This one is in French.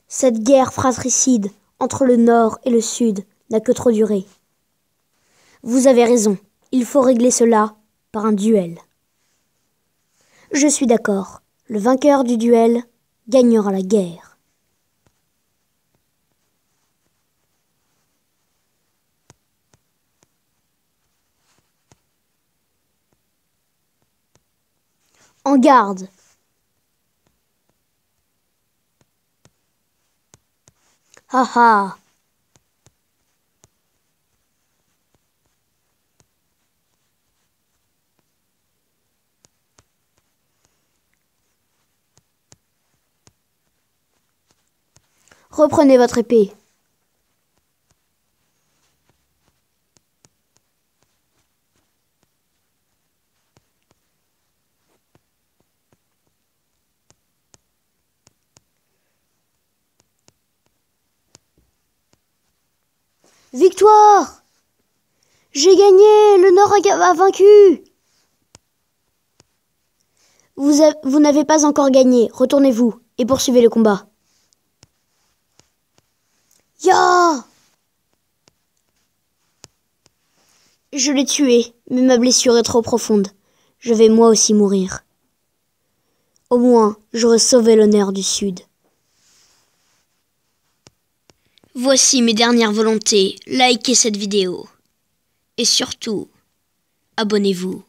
Cette guerre fratricide entre le Nord et le Sud n'a que trop duré. Vous avez raison, il faut régler cela par un duel. Je suis d'accord, le vainqueur du duel gagnera la guerre. En garde! Ha ha! Reprenez votre épée. Victoire! J'ai gagné! Le Nord a vaincu! Vous n'avez pas encore gagné. Retournez-vous et poursuivez le combat. Ya! Je l'ai tué, mais ma blessure est trop profonde. Je vais moi aussi mourir. Au moins, j'aurai sauvé l'honneur du Sud. Voici mes dernières volontés. Likez cette vidéo. Et surtout, abonnez-vous.